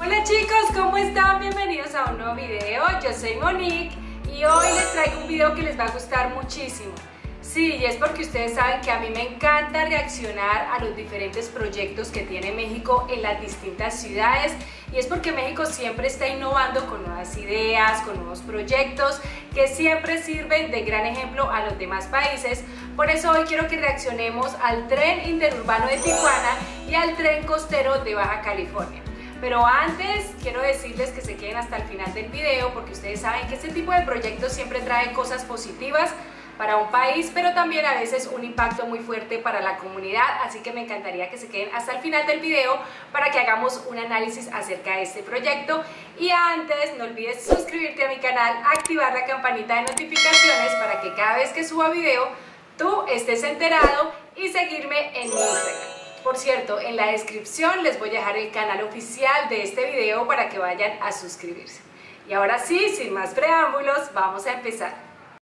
Hola chicos, ¿cómo están? Bienvenidos a un nuevo video. Yo soy Monique y hoy les traigo un video que les va a gustar muchísimo. Sí, y es porque ustedes saben que a mí me encanta reaccionar a los diferentes proyectos que tiene México en las distintas ciudades, y es porque México siempre está innovando con nuevas ideas, con nuevos proyectos que siempre sirven de gran ejemplo a los demás países. Por eso hoy quiero que reaccionemos al tren interurbano de Tijuana y al tren costero de Baja California. Pero antes quiero decirles que se queden hasta el final del video, porque ustedes saben que este tipo de proyectos siempre trae cosas positivas para un país, pero también a veces un impacto muy fuerte para la comunidad, así que me encantaría que se queden hasta el final del video para que hagamos un análisis acerca de este proyecto. Y antes, no olvides suscribirte a mi canal, activar la campanita de notificaciones para que cada vez que suba video tú estés enterado, y seguirme en mi Instagram. Por cierto, en la descripción les voy a dejar el canal oficial de este video para que vayan a suscribirse. Y ahora sí, sin más preámbulos, vamos a empezar.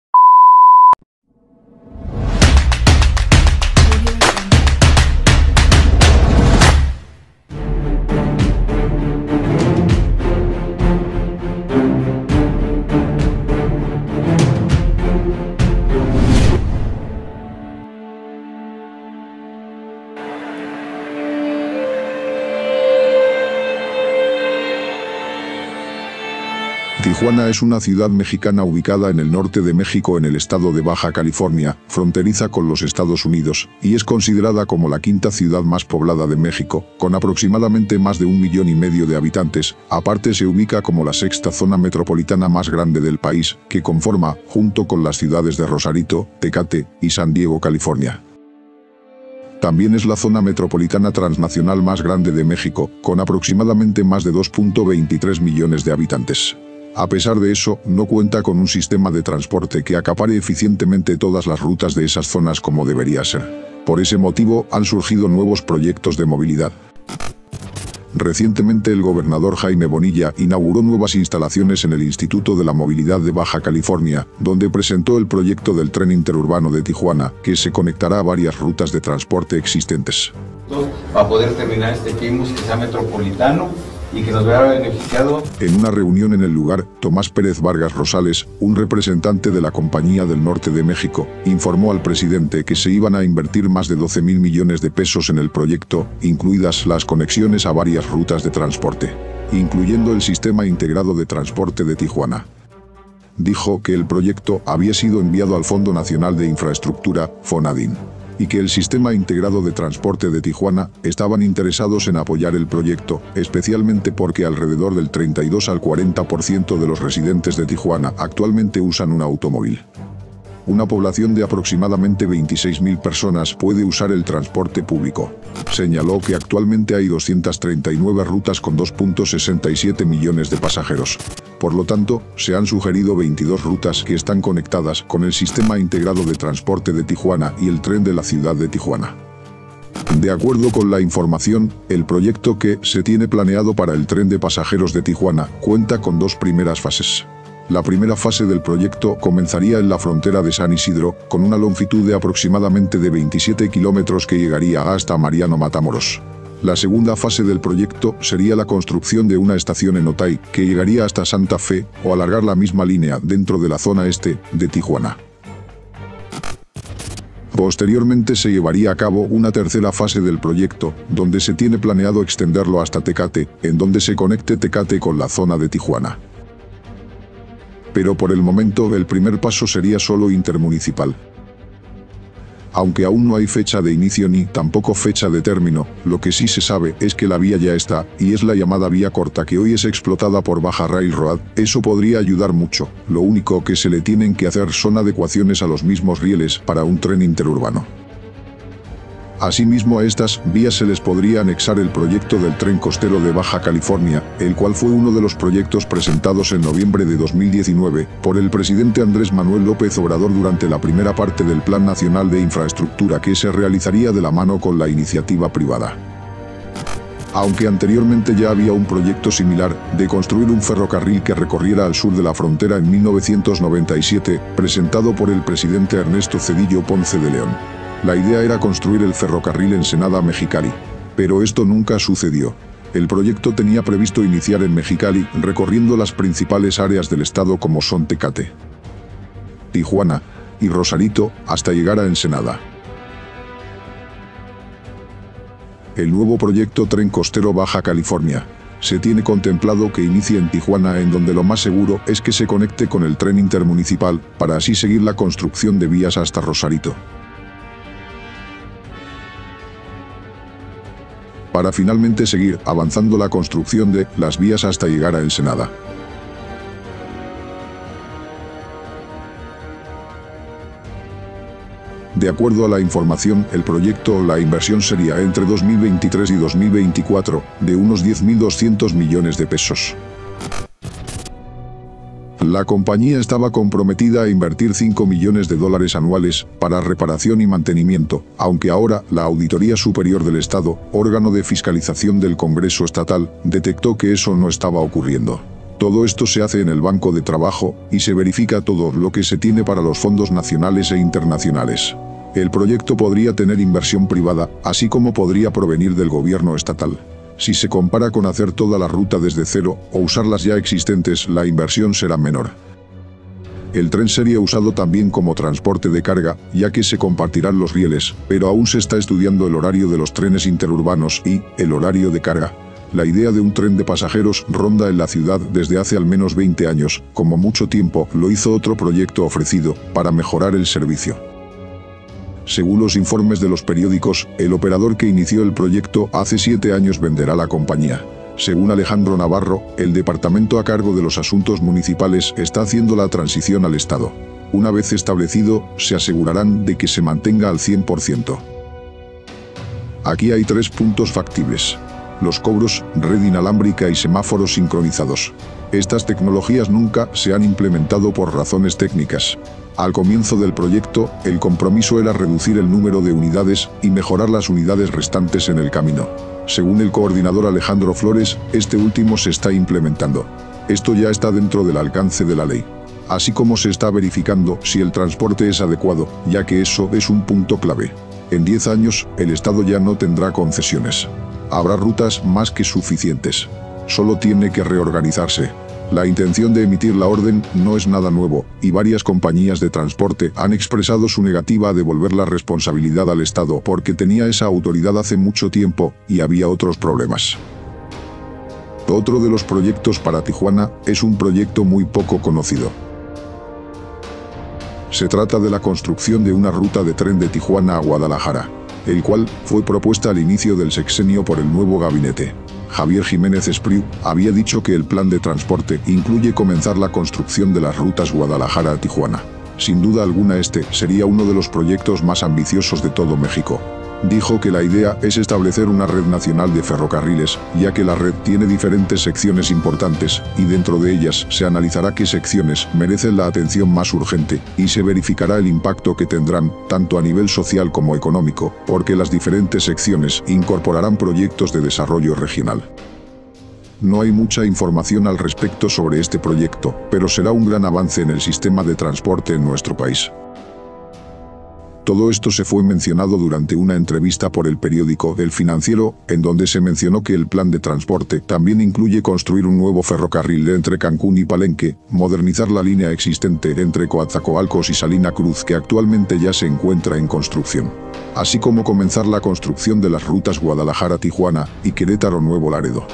Tijuana es una ciudad mexicana ubicada en el norte de México en el estado de Baja California, fronteriza con los Estados Unidos, y es considerada como la quinta ciudad más poblada de México, con aproximadamente más de 1,5 millones de habitantes. Aparte se ubica como la sexta zona metropolitana más grande del país, que conforma, junto con las ciudades de Rosarito, Tecate y San Diego, California. También es la zona metropolitana transnacional más grande de México, con aproximadamente más de 2,23 millones de habitantes. A pesar de eso, no cuenta con un sistema de transporte que acapare eficientemente todas las rutas de esas zonas como debería ser. Por ese motivo, han surgido nuevos proyectos de movilidad. Recientemente el gobernador Jaime Bonilla inauguró nuevas instalaciones en el Instituto de la Movilidad de Baja California, donde presentó el proyecto del tren interurbano de Tijuana, que se conectará a varias rutas de transporte existentes. Para poder terminar este Quimus que sea metropolitano y que nos vea beneficiado. En una reunión en el lugar, Tomás Pérez Vargas Rosales, un representante de la Compañía del Norte de México, informó al presidente que se iban a invertir más de 12,000 millones de pesos en el proyecto, incluidas las conexiones a varias rutas de transporte, incluyendo el Sistema Integrado de Transporte de Tijuana. Dijo que el proyecto había sido enviado al Fondo Nacional de Infraestructura, FONADIN, y que el Sistema Integrado de Transporte de Tijuana estaban interesados en apoyar el proyecto, especialmente porque alrededor del 32 al 40% de los residentes de Tijuana actualmente usan un automóvil. Una población de aproximadamente 26,000 personas puede usar el transporte público. Señaló que actualmente hay 239 rutas con 2,67 millones de pasajeros. Por lo tanto, se han sugerido 22 rutas que están conectadas con el Sistema Integrado de Transporte de Tijuana y el tren de la ciudad de Tijuana. De acuerdo con la información, el proyecto que se tiene planeado para el tren de pasajeros de Tijuana cuenta con dos primeras fases. La primera fase del proyecto comenzaría en la frontera de San Isidro, con una longitud de aproximadamente de 27 kilómetros que llegaría hasta Mariano Matamoros. La segunda fase del proyecto sería la construcción de una estación en Otay, que llegaría hasta Santa Fe, o alargar la misma línea dentro de la zona este de Tijuana. Posteriormente se llevaría a cabo una tercera fase del proyecto, donde se tiene planeado extenderlo hasta Tecate, en donde se conecte Tecate con la zona de Tijuana. Pero por el momento el primer paso sería solo intermunicipal. Aunque aún no hay fecha de inicio ni tampoco fecha de término, lo que sí se sabe es que la vía ya está, y es la llamada vía corta que hoy es explotada por Baja Railroad. Eso podría ayudar mucho. Lo único que se le tienen que hacer son adecuaciones a los mismos rieles para un tren interurbano. Asimismo, a estas vías se les podría anexar el proyecto del tren costero de Baja California, el cual fue uno de los proyectos presentados en noviembre de 2019 por el presidente Andrés Manuel López Obrador durante la primera parte del Plan Nacional de Infraestructura, que se realizaría de la mano con la iniciativa privada. Aunque anteriormente ya había un proyecto similar, de construir un ferrocarril que recorriera al sur de la frontera en 1997, presentado por el presidente Ernesto Zedillo Ponce de León. La idea era construir el ferrocarril Ensenada-Mexicali, pero esto nunca sucedió. El proyecto tenía previsto iniciar en Mexicali, recorriendo las principales áreas del estado como son Tecate, Tijuana y Rosarito, hasta llegar a Ensenada. El nuevo proyecto Tren Costero Baja California se tiene contemplado que inicie en Tijuana, en donde lo más seguro es que se conecte con el tren intermunicipal, para así seguir la construcción de vías hasta Rosarito, para finalmente seguir avanzando la construcción de las vías hasta llegar a Ensenada. De acuerdo a la información, el proyecto o la inversión sería entre 2023 y 2024, de unos 10.200 millones de pesos. La compañía estaba comprometida a invertir $5 millones anuales para reparación y mantenimiento, aunque ahora la Auditoría Superior del Estado, órgano de fiscalización del Congreso Estatal, detectó que eso no estaba ocurriendo. Todo esto se hace en el banco de trabajo, y se verifica todo lo que se tiene para los fondos nacionales e internacionales. El proyecto podría tener inversión privada, así como podría provenir del gobierno estatal. Si se compara con hacer toda la ruta desde cero, o usar las ya existentes, la inversión será menor. El tren sería usado también como transporte de carga, ya que se compartirán los rieles, pero aún se está estudiando el horario de los trenes interurbanos y el horario de carga. La idea de un tren de pasajeros ronda en la ciudad desde hace al menos 20 años, como mucho tiempo lo hizo otro proyecto ofrecido para mejorar el servicio. Según los informes de los periódicos, el operador que inició el proyecto hace 7 años venderá la compañía. Según Alejandro Navarro, el departamento a cargo de los asuntos municipales está haciendo la transición al Estado. Una vez establecido, se asegurarán de que se mantenga al 100%. Aquí hay 3 puntos factibles: los cobros, red inalámbrica y semáforos sincronizados. Estas tecnologías nunca se han implementado por razones técnicas. Al comienzo del proyecto, el compromiso era reducir el número de unidades y mejorar las unidades restantes en el camino. Según el coordinador Alejandro Flores, este último se está implementando. Esto ya está dentro del alcance de la ley. Así como se está verificando si el transporte es adecuado, ya que eso es un punto clave. En 10 años, el Estado ya no tendrá concesiones. Habrá rutas más que suficientes. Solo tiene que reorganizarse. La intención de emitir la orden no es nada nuevo, y varias compañías de transporte han expresado su negativa a devolver la responsabilidad al Estado porque tenía esa autoridad hace mucho tiempo, y había otros problemas. Otro de los proyectos para Tijuana es un proyecto muy poco conocido. Se trata de la construcción de una ruta de tren de Tijuana a Guadalajara, el cual fue propuesta al inicio del sexenio por el nuevo gabinete. Javier Jiménez Espriu había dicho que el plan de transporte incluye comenzar la construcción de las rutas Guadalajara a Tijuana. Sin duda alguna este sería uno de los proyectos más ambiciosos de todo México. Dijo que la idea es establecer una red nacional de ferrocarriles, ya que la red tiene diferentes secciones importantes, y dentro de ellas se analizará qué secciones merecen la atención más urgente, y se verificará el impacto que tendrán, tanto a nivel social como económico, porque las diferentes secciones incorporarán proyectos de desarrollo regional. No hay mucha información al respecto sobre este proyecto, pero será un gran avance en el sistema de transporte en nuestro país. Todo esto se fue mencionado durante una entrevista por el periódico El Financiero, en donde se mencionó que el plan de transporte también incluye construir un nuevo ferrocarril entre Cancún y Palenque, modernizar la línea existente entre Coatzacoalcos y Salina Cruz que actualmente ya se encuentra en construcción, así como comenzar la construcción de las rutas Guadalajara-Tijuana y Querétaro-Nuevo Laredo.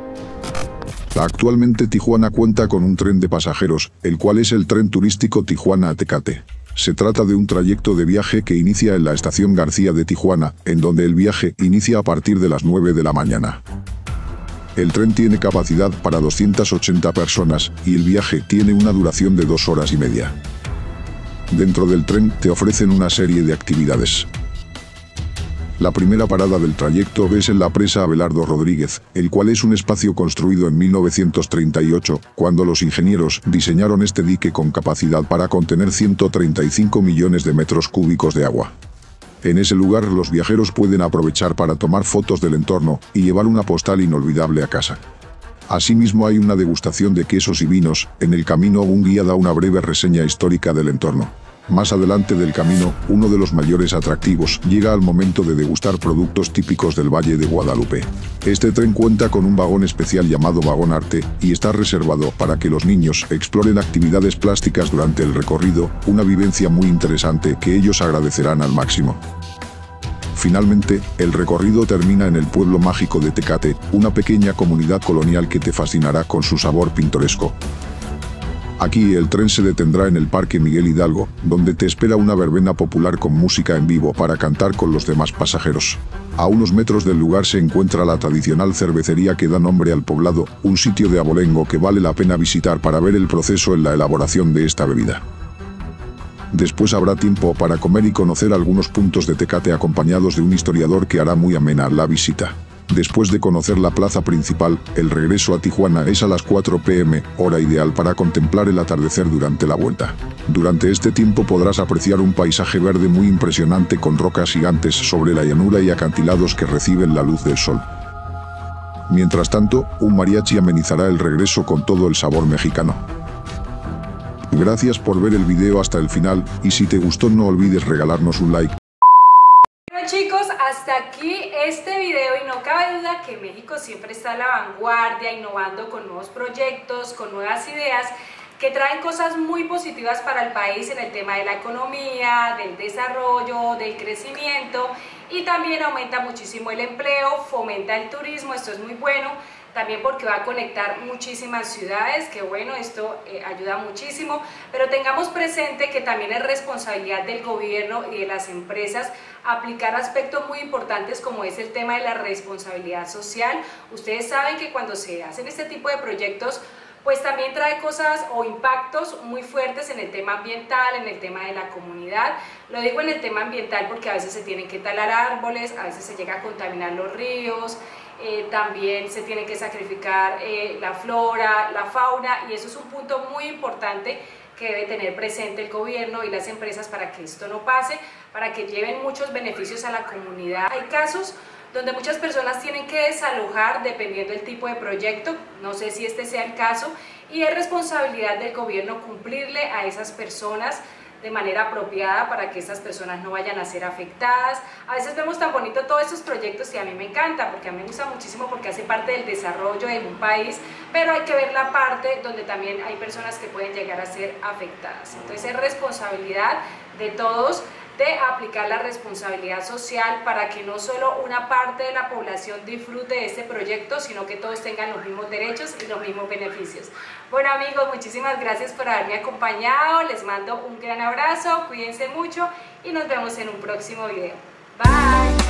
Actualmente Tijuana cuenta con un tren de pasajeros, el cual es el tren turístico Tijuana a Tecate. Se trata de un trayecto de viaje que inicia en la estación García de Tijuana, en donde el viaje inicia a partir de las 9 de la mañana. El tren tiene capacidad para 280 personas, y el viaje tiene una duración de 2 horas y media. Dentro del tren te ofrecen una serie de actividades. La primera parada del trayecto es en la presa Abelardo Rodríguez, el cual es un espacio construido en 1938, cuando los ingenieros diseñaron este dique con capacidad para contener 135 millones de metros cúbicos de agua. En ese lugar los viajeros pueden aprovechar para tomar fotos del entorno y llevar una postal inolvidable a casa. Asimismo hay una degustación de quesos y vinos, en el camino un guía da una breve reseña histórica del entorno. Más adelante del camino, uno de los mayores atractivos llega al momento de degustar productos típicos del Valle de Guadalupe. Este tren cuenta con un vagón especial llamado Vagón Arte y está reservado para que los niños exploren actividades plásticas durante el recorrido, una vivencia muy interesante que ellos agradecerán al máximo. Finalmente, el recorrido termina en el pueblo mágico de Tecate, una pequeña comunidad colonial que te fascinará con su sabor pintoresco. Aquí el tren se detendrá en el Parque Miguel Hidalgo, donde te espera una verbena popular con música en vivo para cantar con los demás pasajeros. A unos metros del lugar se encuentra la tradicional cervecería que da nombre al poblado, un sitio de abolengo que vale la pena visitar para ver el proceso en la elaboración de esta bebida. Después habrá tiempo para comer y conocer algunos puntos de Tecate acompañados de un historiador que hará muy amena la visita. Después de conocer la plaza principal, el regreso a Tijuana es a las 4 p.m., hora ideal para contemplar el atardecer durante la vuelta. Durante este tiempo podrás apreciar un paisaje verde muy impresionante con rocas gigantes sobre la llanura y acantilados que reciben la luz del sol. Mientras tanto, un mariachi amenizará el regreso con todo el sabor mexicano. Gracias por ver el video hasta el final, y si te gustó no olvides regalarnos un like. Bueno chicos, hasta aquí este video y no cabe duda que México siempre está a la vanguardia, innovando con nuevos proyectos, con nuevas ideas que traen cosas muy positivas para el país en el tema de la economía, del desarrollo, del crecimiento, y también aumenta muchísimo el empleo, fomenta el turismo, esto es muy bueno. También porque va a conectar muchísimas ciudades, que bueno, esto ayuda muchísimo, pero tengamos presente que también es responsabilidad del gobierno y de las empresas aplicar aspectos muy importantes como es el tema de la responsabilidad social. Ustedes saben que cuando se hacen este tipo de proyectos, pues también trae cosas o impactos muy fuertes en el tema ambiental, en el tema de la comunidad. Lo digo en el tema ambiental porque a veces se tienen que talar árboles, a veces se llega a contaminar los ríos, también se tiene que sacrificar la flora, la fauna, y eso es un punto muy importante que debe tener presente el gobierno y las empresas para que esto no pase, para que lleven muchos beneficios a la comunidad. Hay casos donde muchas personas tienen que desalojar dependiendo del tipo de proyecto, no sé si este sea el caso, y es responsabilidad del gobierno cumplirle a esas personas de manera apropiada para que estas personas no vayan a ser afectadas. A veces vemos tan bonito todos estos proyectos y a mí me encanta, porque a mí me gusta muchísimo porque hace parte del desarrollo de un país, pero hay que ver la parte donde también hay personas que pueden llegar a ser afectadas. Entonces es responsabilidad de todos de aplicar la responsabilidad social para que no solo una parte de la población disfrute de este proyecto, sino que todos tengan los mismos derechos y los mismos beneficios. Bueno amigos, muchísimas gracias por haberme acompañado, les mando un gran abrazo, cuídense mucho y nos vemos en un próximo video. Bye.